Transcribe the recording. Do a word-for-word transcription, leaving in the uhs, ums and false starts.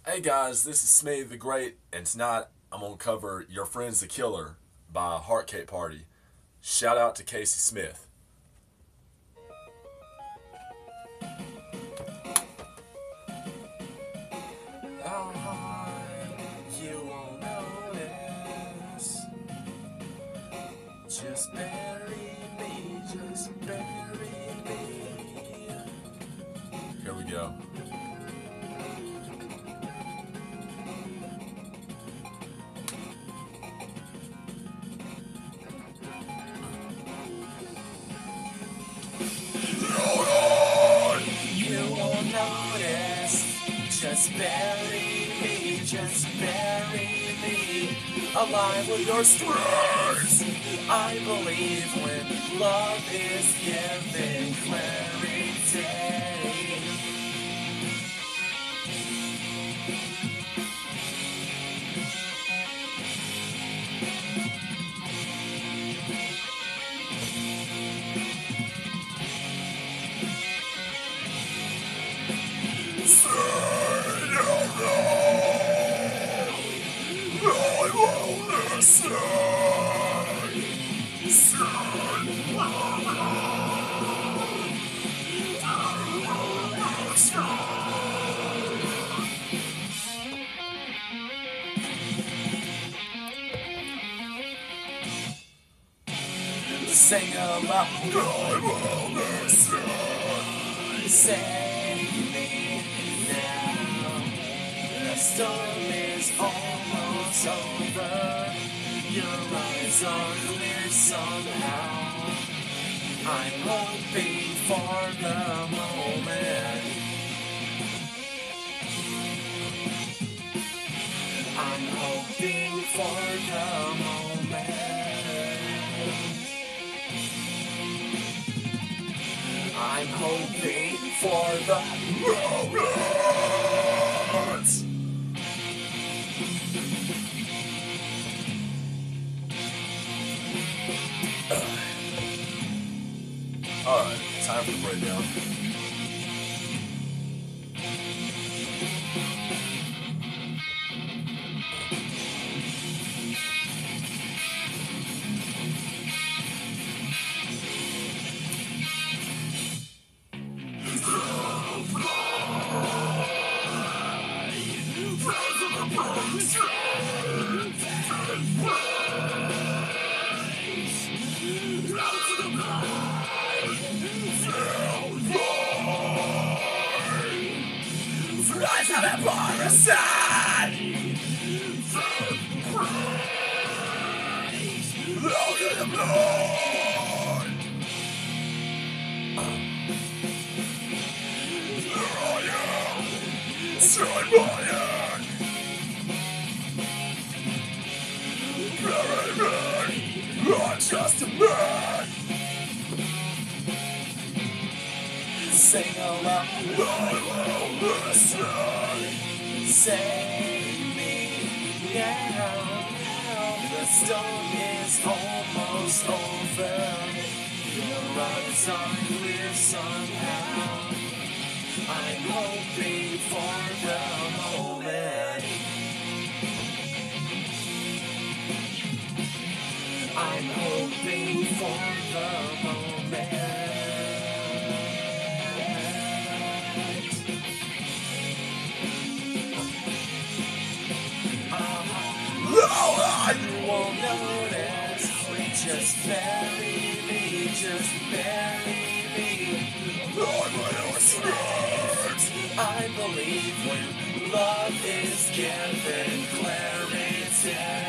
Hey guys, this is Smitty the Great, and tonight I'm going to cover Your Friend's the Killer by Heartcakeparty. Shout out to Casey Smith. Oh, you won't notice. Just bury me, just bury me. Here we go. Just bury me, just bury me alive with your scars. I believe when love is given clarity. Sing aloud, I will listen. Save me now. The storm is almost over. Your eyes are clear somehow. I'm hoping for the moment. I'm hoping for the moment. I'm hoping for the moment. Alright, time for the breakdown. Rise of the parasite! Out of the blood! There I am! Stand by it! Bury me! I'm just a man! Sing aloud, I will listen. Save me now, now. The storm is almost over. Your eyes are clear somehow. I'm hoping for the moment. I'm hoping for the moment. You won't notice. Just bury me, just bury me. Lord, my scars. I believe when love is given clarity.